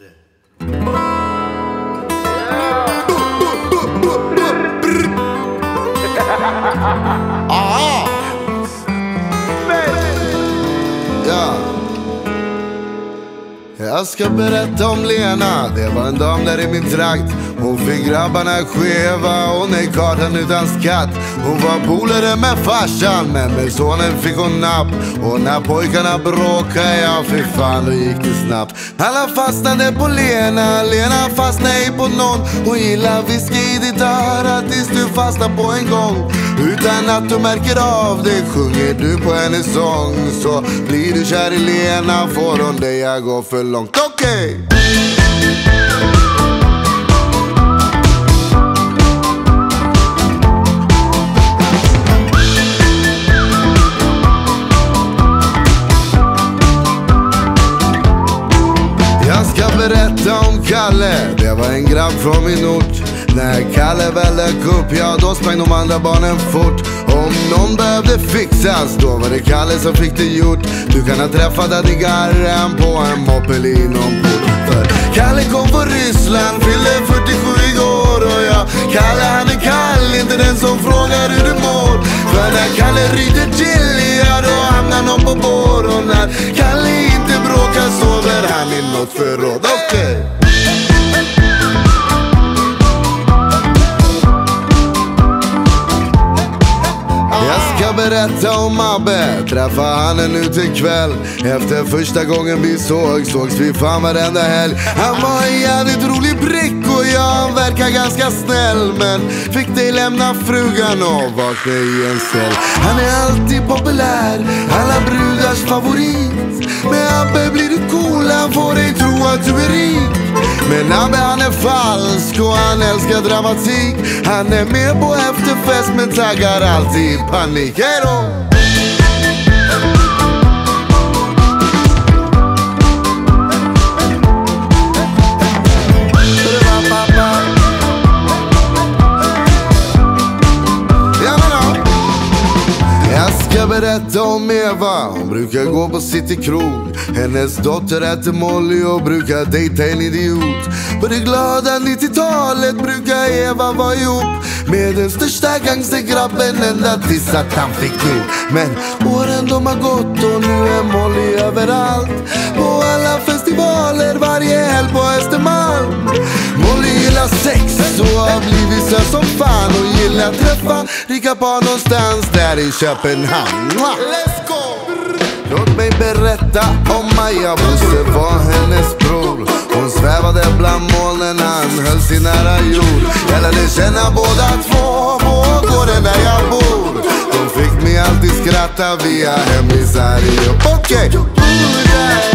Aha! Ja. Jag ska berätta om Lena. Det var en dam där i min trakt. Hon fick grabbarna skeva och nej kartan utan skatt. Hon var polare med farsan, men med sonen fick hon napp. Och när pojkarna bråkade, ja fy fan då gick det snabbt. Alla fastnade på Lena, Lena fastnade ej på någon. Hon gillar whisky i ditt öra tills du fastnar på en gång. Utan att du märker av det sjunger du på hennes sång. Så blir du kär i Lena får hon dig att gå för långt. Okej! Jag ska berätta om Kalle, det var en grabb från min ort. När Kalle väl dök upp, ja då sprang de andra barnen fort. Om någon behövde fixas, då var det Kalle som fick det gjort. Du kan ha träffat Adigarren på en moppel inom port. För Kalle kom från Ryssland, fyllde 47 igår. Och ja, Kalle han är kall, inte den som frågar hur du mår. För när Kalle ryter till, ja då hamnar någon på bår. Och när Kalle inte bråkar sover han i något förråd. Okej. Jag ska berätta om Abbe, träffade han en utekväll. Efter första gången vi sågs vi fan varenda helg. Han var en jävligt rolig prick och jag verkar ganska snäll. Men fick dig lämna frugan och vakna i en cell. Han är alltid populär, alla brudars favorit. Med Abbe blir du cool, han får dig tro att du är rik. Men Abbe han är falsk och han älskar dramatik. Han är med på efterfest men taggar alltid i panik. Hejdå! Jag berätta om Eva, hon brukar gå på City krog. Hennes dotter äter Molly och brukar dejta en idiot. På det glada 90-talet brukar Eva vara ihop med den största gangstergrabben ända tills att han fick nog. Men åren de har gått och nu är Molly överallt. På alla festivaler varje helg på Östermalm. Molly gillar sex och har blivit så som fan. Och gillar att träffa rika par någonstans där i Köpenhamn. Let's go! Låt mig berätta om Maja. Bosse var hennes bror. Hon svävade bland molnen, han höll sig nära jord. Jag lärde känna båda två på gården där jag bor. De fick mig alltid skratta via hemlisar. Okej!